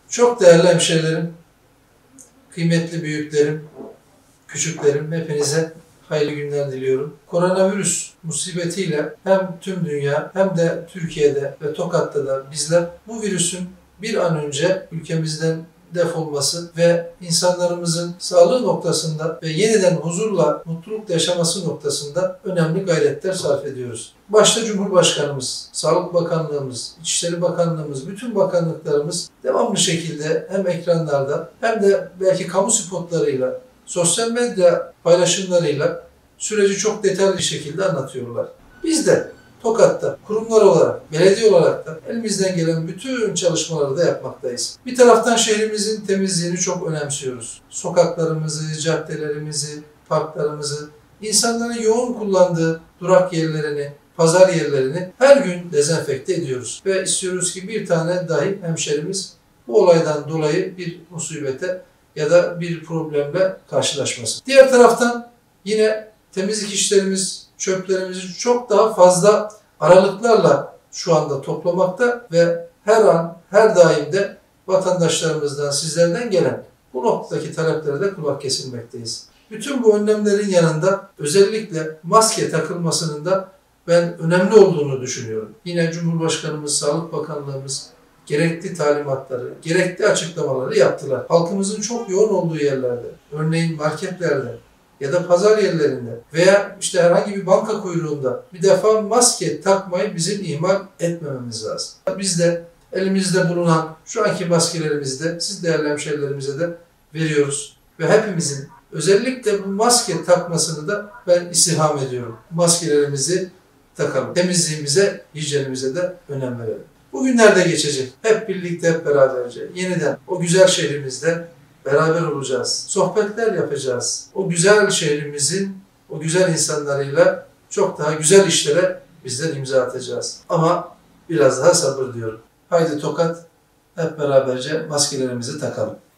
Çok değerli hemşehrilerim, kıymetli büyüklerim, küçüklerim, hepinize hayırlı günler diliyorum. Koronavirüs musibetiyle hem tüm dünya hem de Türkiye'de ve Tokat'ta da bizler bu virüsün bir an önce ülkemizden defolması ve insanlarımızın sağlığı noktasında ve yeniden huzurla, mutlulukla yaşaması noktasında önemli gayretler sarf ediyoruz. Başta Cumhurbaşkanımız, Sağlık Bakanlığımız, İçişleri Bakanlığımız, bütün bakanlıklarımız devamlı şekilde hem ekranlarda hem de belki kamu spotlarıyla, sosyal medya paylaşımlarıyla süreci çok detaylı bir şekilde anlatıyorlar. Biz de Tokat'ta kurumlar olarak, belediye olarak da elimizden gelen bütün çalışmaları da yapmaktayız. Bir taraftan şehrimizin temizliğini çok önemsiyoruz. Sokaklarımızı, caddelerimizi, parklarımızı, insanların yoğun kullandığı durak yerlerini, pazar yerlerini her gün dezenfekte ediyoruz. Ve istiyoruz ki bir tane dahi hemşerimiz bu olaydan dolayı bir musibete ya da bir problemle karşılaşmasın. Diğer taraftan yine temizlik işlerimiz, çöplerimizi çok daha fazla aralıklarla şu anda toplamakta ve her an, her daim de vatandaşlarımızdan, sizlerden gelen bu noktadaki taleplere de kulak kesilmekteyiz. Bütün bu önlemlerin yanında özellikle maske takılmasının da ben önemli olduğunu düşünüyorum. Yine Cumhurbaşkanımız, Sağlık Bakanlığımız gerekli talimatları, gerekli açıklamaları yaptılar. Halkımızın çok yoğun olduğu yerlerde, örneğin marketlerde ya da pazar yerlerinde veya işte herhangi bir banka kuyruğunda bir defa maske takmayı bizim ihmal etmememiz lazım. Biz de elimizde bulunan şu anki maskelerimizi de siz değerli hemşehrilerimize de veriyoruz. Ve hepimizin özellikle bu maske takmasını da ben istirham ediyorum. Maskelerimizi takalım. Temizliğimize, hijyenimize de önem verelim. Bu günler de geçecek. Hep birlikte, hep beraberce. Yeniden o güzel şehrimizde beraber olacağız. Sohbetler yapacağız. O güzel şehrimizin, o güzel insanlarıyla çok daha güzel işlere bizler imza atacağız. Ama biraz daha sabır diyorum. Haydi Tokat, hep beraberce maskelerimizi takalım.